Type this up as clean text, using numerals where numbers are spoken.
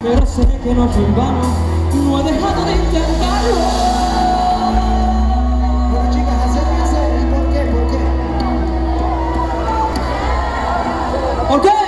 Pero sé que no fue en vano, no he dejado de intentarlo. Bueno, chicas, acérquense. ¿Y por qué? ¿Por qué? ¿Por qué?